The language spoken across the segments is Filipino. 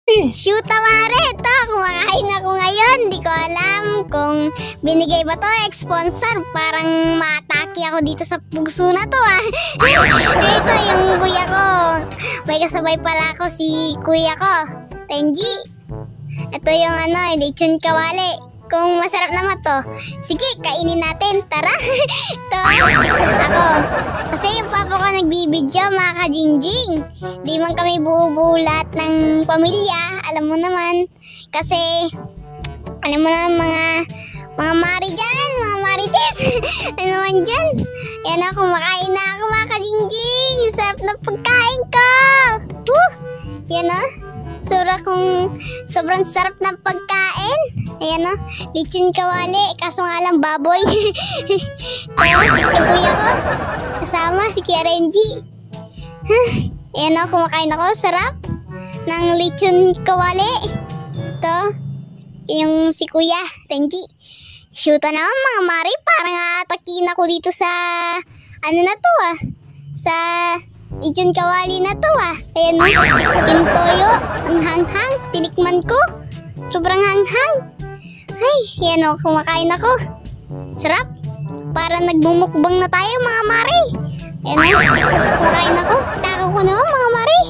Shoot, mare! Ito, kumakain ako ngayon. Di ko alam kung binigay ba to sponsor. Parang maatake ako dito sa pugso na to Ito yung kuya ko. May kasabay pala ako si kuya ko, Tenji. Ito yung lechon kawali. Kung masarap naman to, sige, kainin natin. Tara! Ito, ako. Kasi yung papa ko nagbibidyo, mga kajingjing. Di man kami buo-bulat ng pamilya. Alam mo naman. Kasi, alam mo naman mga mari dyan, mga marites. Ano naman dyan? Yan ako, kumakain na ako, mga kajingjing. Sarap na pagkain ko. Yan sobrang sarap ng pagkain. Ayan lechon kawali, kaso nga lang baboy. Yung kuya ko, kasama si Kuya Renji. Ayan kumakain ako, sarap ng lechon kawali. Ito, yung si Kuya Renji. Shoot na mga mari, parang atakin ako dito sa, na to sa lechon kawali na to Ayan yung toyo, ang hanghang, tinikman ko. Sobrang hanghang. Ay, yan kumakain ako. Sarap. Parang nagbumukbang na tayo, mga mari. Ayan kumakain ako. Tako ko naman, mga mari.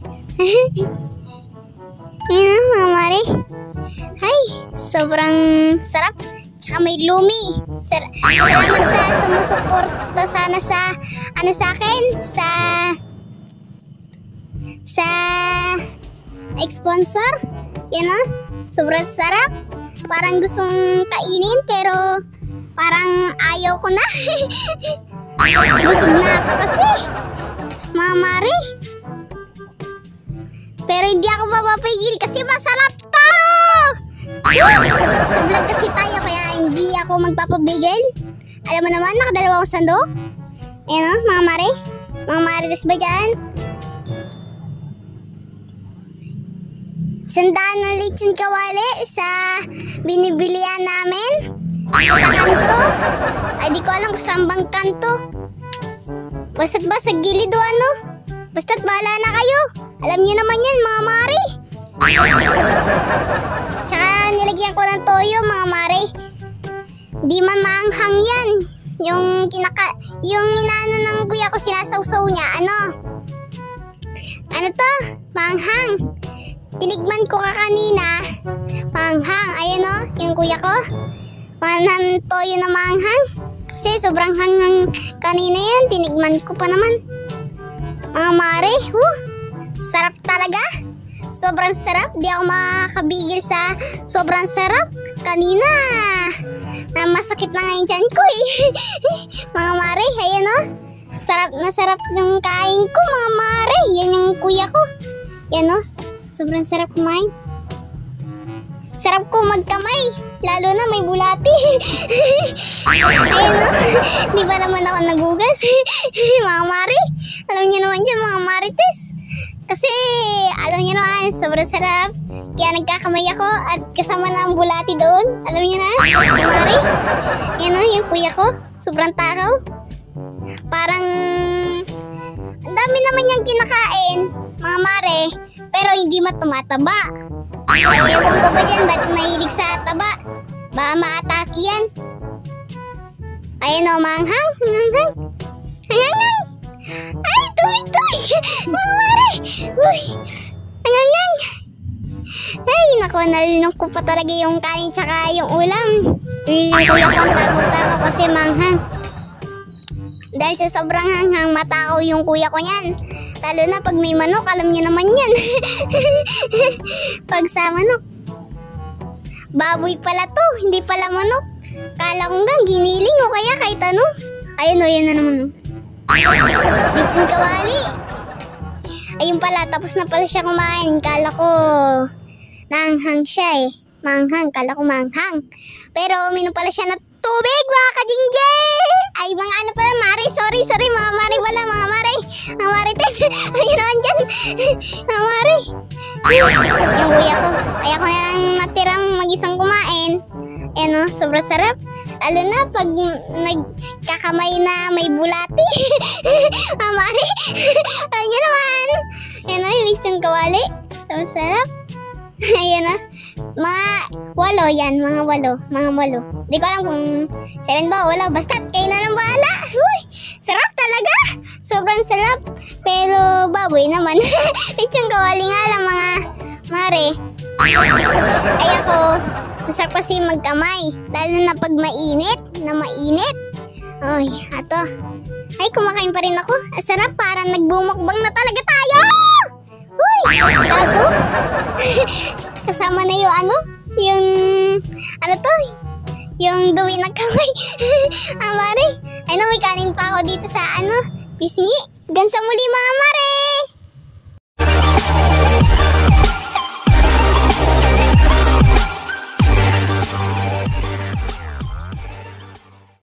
Ayan mga mari. Ay, sobrang sarap. Tsaka may lumi. Salamat sa sumusuporta sana sa akin. Sa sponsor. Yan sobrang sarap. Parang gustong kainin pero parang ayaw ko na. Busog na ako kasi, mga mari. Pero hindi ako mapapigil kasi masarap to. Sa vlog kasi tayo kaya hindi ako magpapabigil. Alam mo naman, nakadalawang sandok. Ayan mga mari. Mga marites ba dyan? Sandaan ng lechon kawali sa binibilian namin sa kanto. Ay di ko alam kung saan bang kanto. Basta't ba sa gilid o Basta't bahala na kayo. Alam niyo naman yan, mga mari. Tsaka nilagyan ko ng toyo, mga mari. Di man maanghang yan. Yung inaano ng kuya ko, sinasawsaw niya. Ano to? Maanghang. Tinigman ko kanina, manghang. Ayan yung kuya ko. Manang toyo na manghang. Kasi sobrang hanghang kanina yan. Tinigman ko pa naman. Mga mare, sarap talaga. Sobrang sarap. Di ako makakabigil sa sobrang sarap. Kanina, na masakit na nga yung tiyan ko Mga mare, ayan sarap na sarap yung kain ko, mga mare. Yan yung kuya ko. Yan sobrang sarap kumain. Sarap ko magkamay. Lalo na may bulati. Ayun di ba naman ako nagugas? Mga mari. Alam niyo naman dyan, mga marites. Kasi alam niyo naman, sobrang sarap. Kaya nagkakamay ako at kasama na ang bulati doon. Alam niyo na, mga mari. Yan yung kuya ko. Sobrang takaw. Parang ang dami naman niyang kinakain, mga mare. Pero hindi tumataba. Ewan ko ba dyan, ba't mahilig sa taba? Baka maatake yan. Ayan manghang. Hanghang. Ay, tuloy. Mga mare. Uy, hanghang. Ay, naku, nalunok ko pa talaga yung kanin tsaka yung ulam. Yung kuya ko ang takot kasi manghang. Dahil sa sobrang hanghang, matakaw yung kuya ko yan. Lalo na pag may manok, alam niyo naman yan. Pag sa manok. Baboy pala to, hindi pala manok. Kala ko nga, giniling o kaya kahit ano. Ayun yan na naman lechon kawali. Ayun pala, tapos na pala siya kumain. Kala ko, nanghang siya manghang, kala ko manghang. Pero uminom pala siya ng tubig, mga kajingjing. Ay, mga pala, mare. Sorry, mga mare pala, mga mare. Mga marites. Ayun naman dyan. Mga mare. Yung kuya ko. Ayaw ko na lang natirang mag-isang kumain. Ayan sobrang sarap. Lalo na pag nagkakamay na may bulati. Mga mare. Ayun naman. Ayan yung lechon kawali. So sarap. Ayan na. Mga 8 yan. Mga 8. Mga 8. Di ko alam kung 7 ba o 8. Basta kayo na lang bahala. Uy, sarap talaga. Sobrang sarap. Pero baboy naman. Lechong kawali nga lang mga mare. Ay ako, masarap kasi magkamay. Lalo na pag mainit. Uy, ato. Ay, kumakain pa rin ako. Sarap, parang nagbumukbang na talaga tayo. Uy, sarap po. Kasama na yung yung duwi ng kamay. Mare. Ay, may kanin pa ako dito sa pisngi. Hanggang sa muli mga mare.